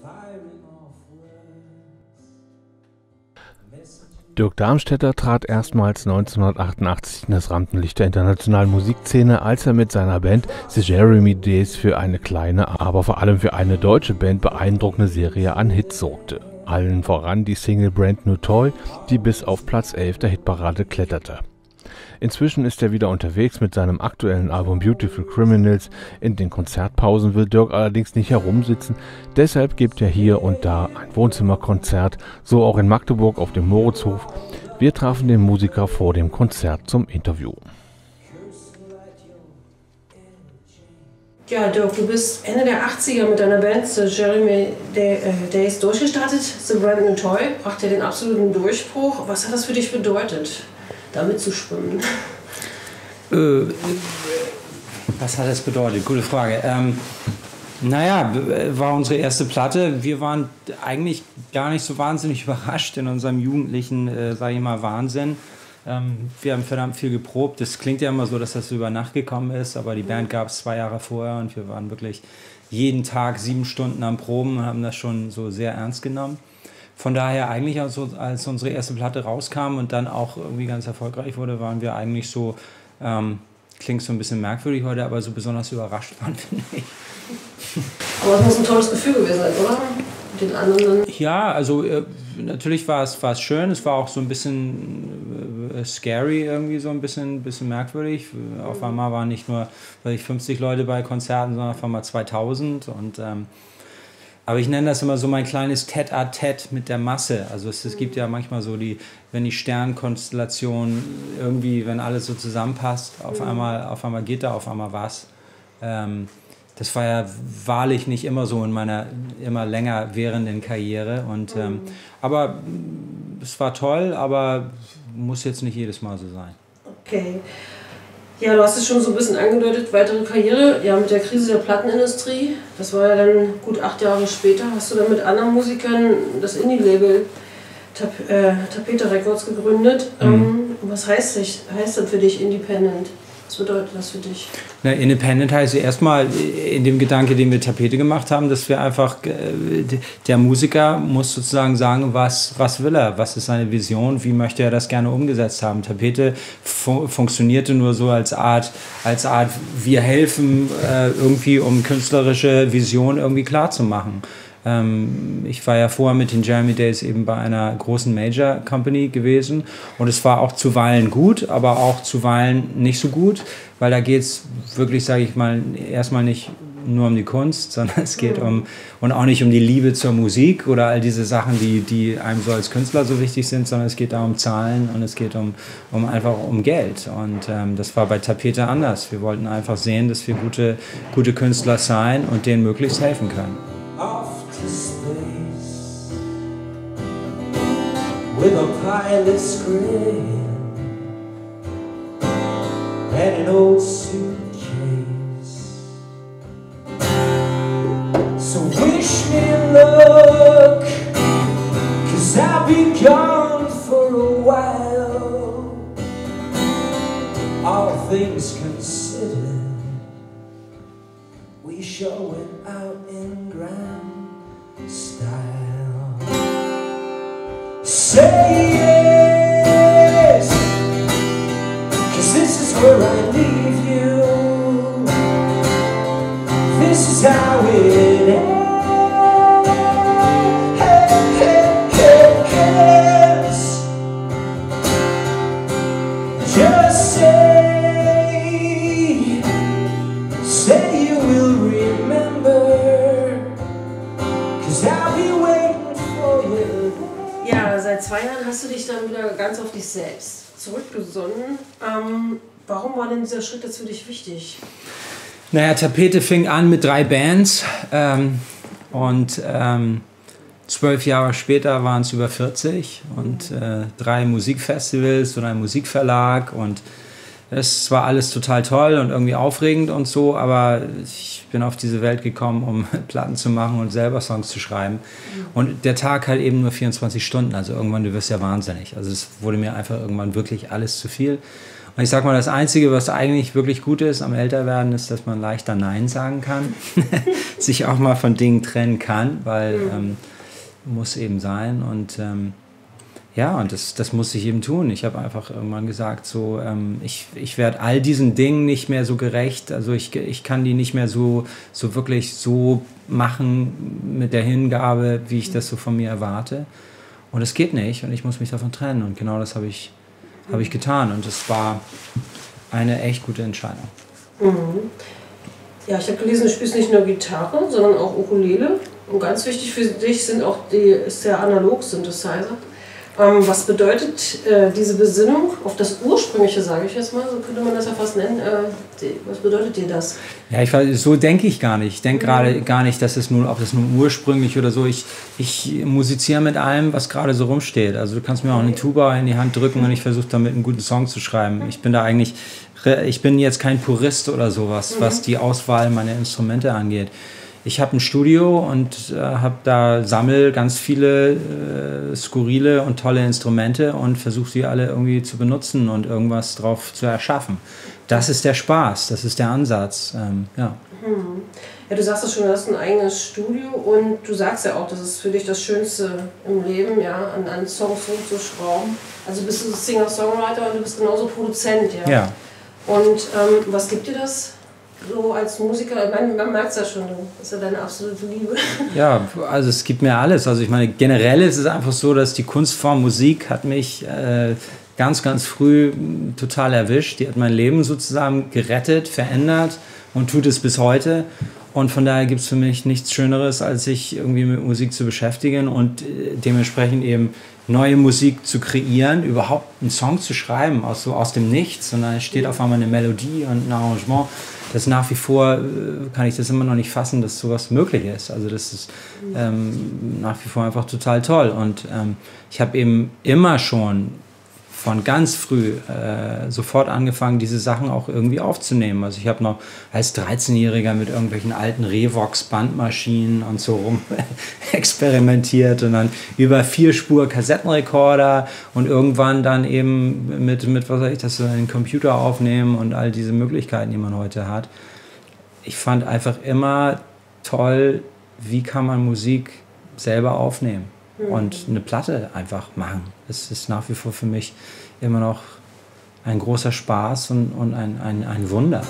Dirk Darmstädter trat erstmals 1988 in das Rampenlicht der internationalen Musikszene, als er mit seiner Band The Jeremy Days für eine kleine, aber vor allem für eine deutsche Band beeindruckende Serie an Hits sorgte. Allen voran die Single Brand New Toy, die bis auf Platz 11 der Hitparade kletterte. Inzwischen ist er wieder unterwegs mit seinem aktuellen Album Beautiful Criminals. In den Konzertpausen will Dirk allerdings nicht herumsitzen, deshalb gibt er hier und da ein Wohnzimmerkonzert, so auch in Magdeburg auf dem Moritzhof. Wir trafen den Musiker vor dem Konzert zum Interview. Ja, Dirk, du bist Ende der 80er mit deiner Band The Jeremy Days durchgestartet. The Brand New Toy brachte den absoluten Durchbruch. Was hat das für dich bedeutet, damit zu schwimmen? Was hat das bedeutet? Gute Frage. Naja, war unsere erste Platte. Wir waren eigentlich gar nicht so wahnsinnig überrascht in unserem jugendlichen, sage ich mal, Wahnsinn. Wir haben verdammt viel geprobt. Das klingt ja immer so, dass das über Nacht gekommen ist, aber die Band gab es 2 Jahre vorher und wir waren wirklich jeden Tag 7 Stunden am Proben und haben das schon so sehr ernst genommen. Von daher eigentlich, als unsere erste Platte rauskam und dann auch irgendwie ganz erfolgreich wurde, waren wir eigentlich so, klingt so ein bisschen merkwürdig heute, aber so besonders überrascht waren, finde ich. Aber es muss ein tolles Gefühl gewesen sein, oder? Mit den anderen? Ja, also natürlich war es schön, es war auch so ein bisschen scary irgendwie, so ein bisschen merkwürdig. Auf einmal waren nicht nur 50 Leute bei Konzerten, sondern auf einmal 2000 und aber ich nenne das immer so mein kleines Tête-à-Tête mit der Masse. Also es gibt ja manchmal so wenn die Sternkonstellation irgendwie, wenn alles so zusammenpasst, auf einmal geht da auf einmal was. Das war ja wahrlich nicht immer so in meiner immer länger währenden Karriere. Und, aber es war toll, aber muss jetzt nicht jedes Mal so sein. Okay. Ja, du hast es schon so ein bisschen angedeutet, weitere Karriere, ja, mit der Krise der Plattenindustrie. Das war ja dann gut 8 Jahre später. Hast du dann mit anderen Musikern das Indie-Label Tapete Records gegründet. Was heißt das für dich, Independent? Was bedeutet das für dich? Na, Independent heißt erstmal in dem Gedanke, den wir Tapete gemacht haben, dass wir einfach, der Musiker muss sozusagen sagen, was will er, was ist seine Vision, wie möchte er das gerne umgesetzt haben. Tapete funktionierte nur so als Art, wir helfen irgendwie, um künstlerische Vision irgendwie klar zu machen. Ich war ja vorher mit den Jeremy Days eben bei einer großen Major Company gewesen und es war auch zuweilen gut, aber auch zuweilen nicht so gut, weil da geht es wirklich, sage ich mal, erstmal nicht nur um die Kunst, sondern es geht und auch nicht um die Liebe zur Musik oder all diese Sachen, die einem so als Künstler so wichtig sind, sondern es geht da um Zahlen und es geht einfach um Geld und das war bei Tapete anders. Wir wollten einfach sehen, dass wir gute Künstler sein und denen möglichst helfen können. Space with a pilot's grin and an old suitcase. So wish me luck, 'cause I'll be gone for a while. All things considered, we sure went out in grand style. Say yes, 'cause this is where I leave you. This is how it ends. Just say you will remember. Ja, seit 2 Jahren hast du dich dann wieder ganz auf dich selbst zurückgesonnen. Warum war denn dieser Schritt jetzt für dich wichtig? Naja, Tapete fing an mit 3 Bands und 12 Jahre später waren es über 40 und 3 Musikfestivals und ein Musikverlag und es war alles total toll und irgendwie aufregend und so, aber ich bin auf diese Welt gekommen, um Platten zu machen und selber Songs zu schreiben. Und der Tag halt eben nur 24 Stunden, also irgendwann, du wirst ja wahnsinnig. Also es wurde mir einfach irgendwann wirklich alles zu viel. Und ich sag mal, das Einzige, was eigentlich wirklich gut ist am Älterwerden, ist, dass man leichter Nein sagen kann. Sich auch mal von Dingen trennen kann, weil muss eben sein. Und ja, und das muss ich eben tun. Ich habe einfach irgendwann gesagt, so, ich werde all diesen Dingen nicht mehr so gerecht. Also ich kann die nicht mehr so wirklich so machen mit der Hingabe, wie ich das so von mir erwarte. Und es geht nicht und ich muss mich davon trennen. Und genau das habe ich getan. Und es war eine echt gute Entscheidung. Mhm. Ja, ich habe gelesen, du spielst nicht nur Gitarre, sondern auch Ukulele. Und ganz wichtig für dich ist der Analog-Synthesizer. Was bedeutet diese Besinnung auf das Ursprüngliche, sage ich jetzt mal, so könnte man das ja fast nennen. Was bedeutet dir das? Ja, so denke ich gar nicht. Ich denke gerade gar nicht, dass ob das nun ursprünglich oder so. Ich musiziere mit allem, was gerade so rumsteht. Also du kannst mir auch eine Tuba in die Hand drücken und ich versuche damit einen guten Song zu schreiben. Ich bin jetzt kein Purist oder sowas, was die Auswahl meiner Instrumente angeht. Ich habe ein Studio und sammle ganz viele skurrile und tolle Instrumente und versuche sie alle irgendwie zu benutzen und irgendwas drauf zu erschaffen. Das ist der Spaß, das ist der Ansatz. Ja. Ja, du sagst es schon, du hast ein eigenes Studio und du sagst ja auch, das ist für dich das Schönste im Leben, ja, an Songs rumzuschrauben. Also bist du Singer-Songwriter und du bist genauso Produzent, ja. Ja. Und was gibt dir das? So als Musiker, man merkt es ja schon, das ist ja deine absolute Liebe. Ja, also es gibt mir alles. Also ich meine, generell ist es einfach so, dass die Kunstform Musik hat mich ganz, ganz früh total erwischt. Die hat mein Leben sozusagen gerettet, verändert und tut es bis heute. Und von daher gibt es für mich nichts Schöneres, als sich irgendwie mit Musik zu beschäftigen und dementsprechend eben neue Musik zu kreieren, überhaupt einen Song zu schreiben, aus dem Nichts. Sondern es steht auf einmal eine Melodie und ein Arrangement. Das nach wie vor kann ich das immer noch nicht fassen, dass sowas möglich ist. Also das ist nach wie vor einfach total toll. Und ich habe eben immer schon von ganz früh sofort angefangen, diese Sachen auch irgendwie aufzunehmen. Also ich habe noch als 13-Jähriger mit irgendwelchen alten Revox-Bandmaschinen und so rum experimentiert und dann über 4-Spur-Kassettenrekorder und irgendwann dann eben mit was weiß ich, das so einen Computer aufnehmen und all diese Möglichkeiten, die man heute hat. Ich fand einfach immer toll, wie kann man Musik selber aufnehmen und eine Platte einfach machen. Es ist nach wie vor für mich immer noch ein großer Spaß und ein Wunder.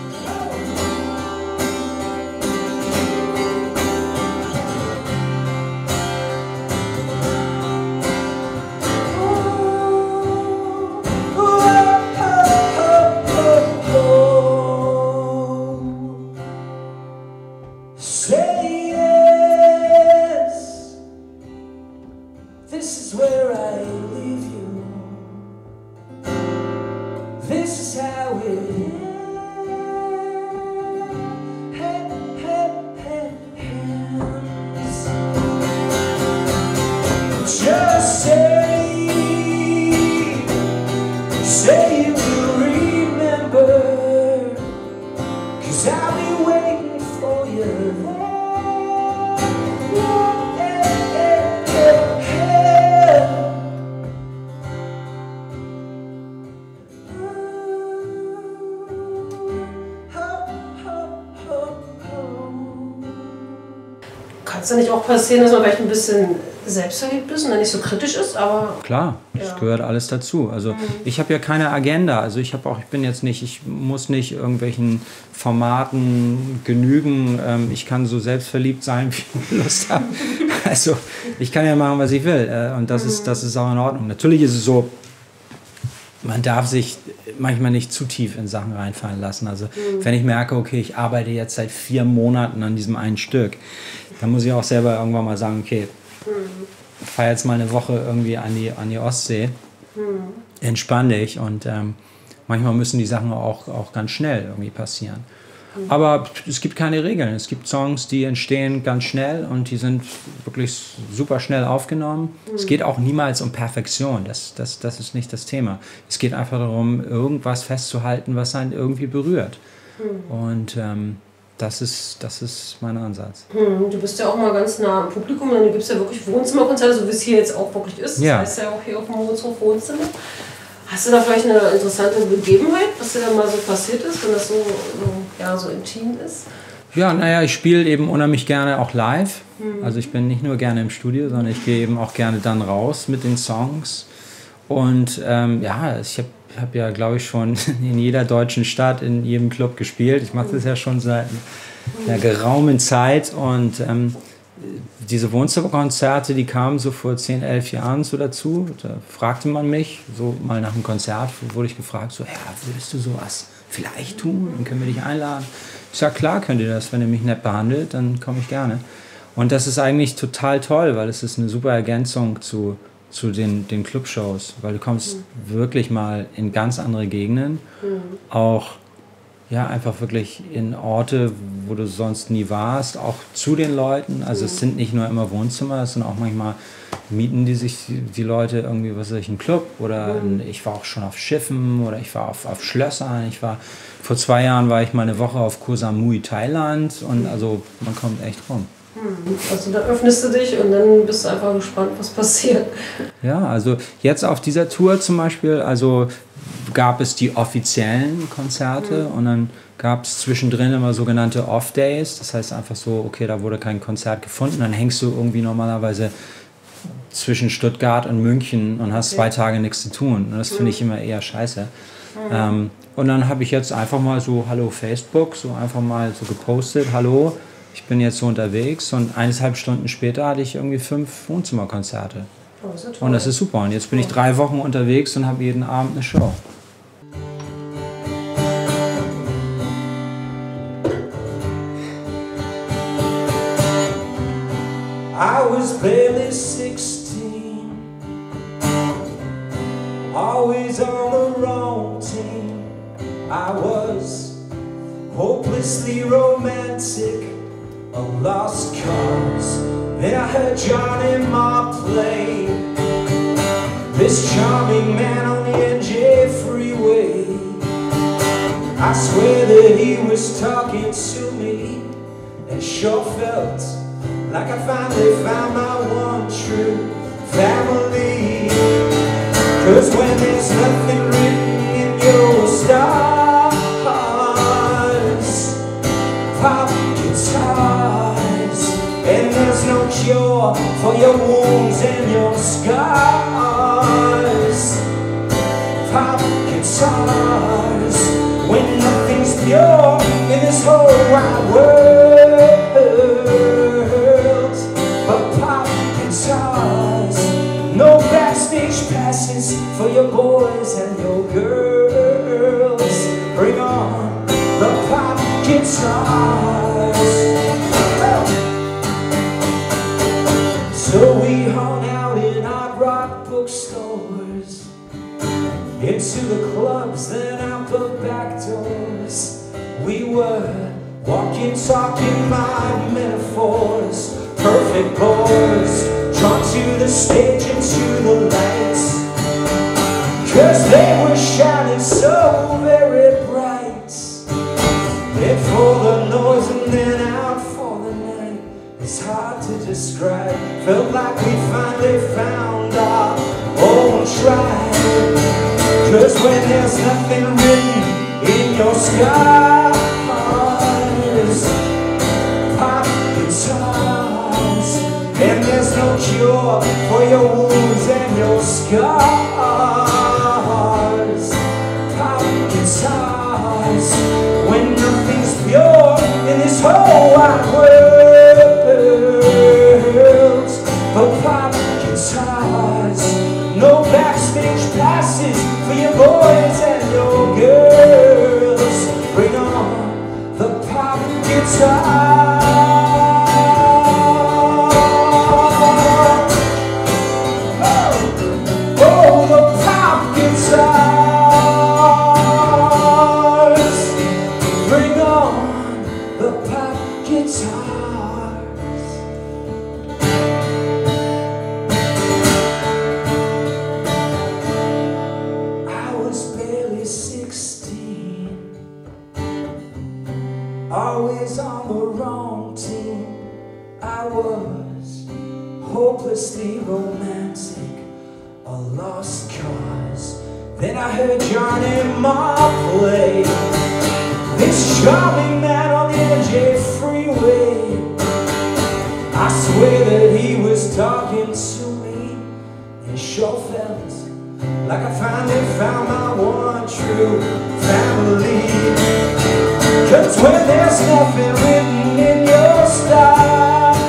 Kann es ja nicht auch passieren, dass man vielleicht ein bisschen selbstverliebt ist und dann nicht so kritisch ist, aber... Klar, das gehört alles dazu. Also ich habe ja keine Agenda, also ich muss nicht irgendwelchen Formaten genügen. Ich kann so selbstverliebt sein, wie ich Lust habe. Also ich kann ja machen, was ich will und das ist auch in Ordnung. Natürlich ist es so, man darf sich manchmal nicht zu tief in Sachen reinfallen lassen. Also wenn ich merke, okay, ich arbeite jetzt seit 4 Monaten an diesem einen Stück, dann muss ich auch selber irgendwann mal sagen, okay, fahr jetzt mal eine Woche irgendwie an die Ostsee, entspann dich und manchmal müssen die Sachen auch ganz schnell irgendwie passieren. Aber es gibt keine Regeln. Es gibt Songs, die entstehen ganz schnell und die sind wirklich super schnell aufgenommen. Es geht auch niemals um Perfektion. Das ist nicht das Thema. Es geht einfach darum, irgendwas festzuhalten, was einen irgendwie berührt. Und das ist mein Ansatz. Du bist ja auch mal ganz nah am Publikum, dann gibt es ja wirklich Wohnzimmerkonzerte, so wie es hier jetzt auch wirklich ist. Das heißt ja auch hier auf dem Moritzhof Wohnzimmer. Hast du da vielleicht eine interessante Begebenheit, was dir da mal so passiert ist, wenn das so intim ist? Ja, naja, ich spiele eben unheimlich gerne auch live. Also ich bin nicht nur gerne im Studio, sondern ich gehe eben auch gerne dann raus mit den Songs. Und ja, ich hab ja, glaube ich, schon in jeder deutschen Stadt, in jedem Club gespielt. Ich mache das ja schon seit einer geraumen Zeit. Und diese Wohnzimmerkonzerte, die kamen so vor 10, 11 Jahren so dazu. Da fragte man mich, so mal nach einem Konzert, wurde ich gefragt, so, ja, würdest du sowas vielleicht tun? Dann können wir dich einladen. Ich sage, klar könnt ihr das, wenn ihr mich nett behandelt, dann komme ich gerne. Und das ist eigentlich total toll, weil es ist eine super Ergänzung zu den Clubshows, weil du kommst wirklich mal in ganz andere Gegenden, auch ja, einfach wirklich in Orte, wo du sonst nie warst, auch zu den Leuten. Also es sind nicht nur immer Wohnzimmer, es sind auch manchmal mieten die Leute irgendwie, was weiß ich, einen Club oder ich war auch schon auf Schiffen oder ich war auf Schlössern. Vor 2 Jahren war ich mal eine Woche auf Koh Samui, Thailand und also man kommt echt rum. Also da öffnest du dich und dann bist du einfach gespannt, was passiert. Ja, also jetzt auf dieser Tour zum Beispiel, also gab es die offiziellen Konzerte und dann gab es zwischendrin immer sogenannte Off-Days. Das heißt einfach so, okay, da wurde kein Konzert gefunden, dann hängst du irgendwie normalerweise zwischen Stuttgart und München und hast 2 Tage nichts zu tun. Und das finde ich immer eher scheiße. Und dann habe ich jetzt einfach mal so, hallo Facebook, so einfach mal so gepostet, hallo, ich bin jetzt so unterwegs und 1,5 Stunden später hatte ich irgendwie 5 Wohnzimmerkonzerte. Oh, das ist toll. Und das ist super. Und jetzt bin ich 3 Wochen unterwegs und habe jeden Abend eine Show. I was barely 16, always on the wrong team. I was hopelessly romantic, a lost cause. Then I heard Johnny Marr play, this charming man on the NJ freeway. I swear that he was talking to me, and sure felt like I finally found my one true family. 'Cause when there's nothing written in your stars, pop guitars, and there's no cure for your wounds and your scars. Pop guitars, when nothing's pure in this whole wide world. But pop guitars, no backstage passes for your boys and your girls. Bring on the pop guitars. So we hung out in art rock bookstores, into the clubs, then out the back doors. We were walking, talking my metaphors, perfect boys, drawn to the stage and to the lights. 'Cause they were shining so very bright. In for the noise and then out for the night. It's hard to describe, felt like we finally found our own tribe. 'Cause when there's nothing written in your skies, pop guitars, and there's no cure for your wounds and your scars. Pop guitars, when nothing's pure in this whole wide world. But pop guitars, no backstage passes for your boys and your girls. Bring on the pop guitar. Oh, the pop guitars. Bring on the pop guitars. I was barely 16, always on the wrong team. I was hopelessly romantic, a lost cause. Then I heard Johnny Marr play, this charming man on the NJ freeway. I swear that he was talking to me. It sure felt like I finally found my one true family. 'Cause when there's nothing written in your stars,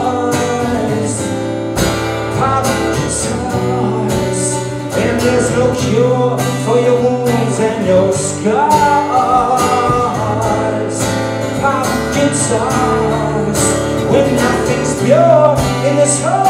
poverty guitars, and there's no cure for your wounds and your scars. Poverty guitars, when nothing's pure in this whole